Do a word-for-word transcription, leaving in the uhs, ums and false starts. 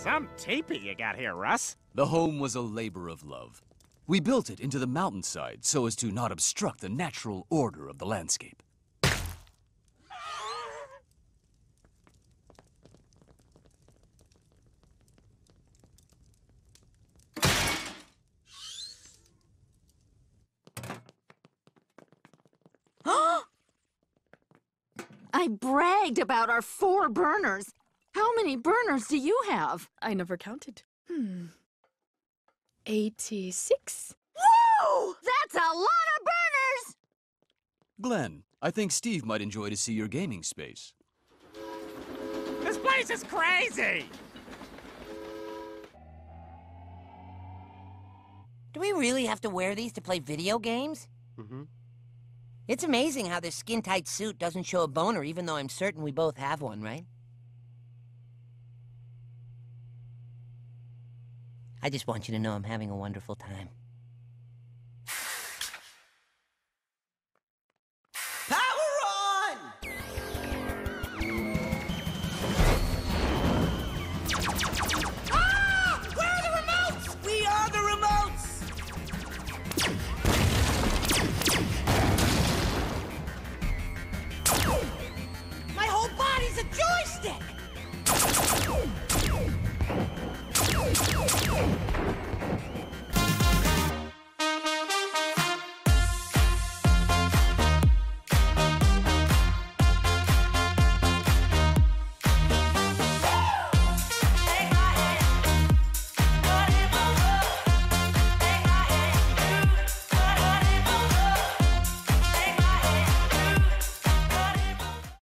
Some teepee you got here, Russ. The home was a labor of love. We built it into the mountainside so as to not obstruct the natural order of the landscape. I bragged about our four burners. How many burners do you have? I never counted. Hmm. eighty-six? Whoa! That's a lot of burners! Glenn, I think Steve might enjoy to see your gaming space. This place is crazy! Do we really have to wear these to play video games? Mm-hmm. It's amazing how this skin-tight suit doesn't show a boner, even though I'm certain we both have one, right? I just want you to know I'm having a wonderful time.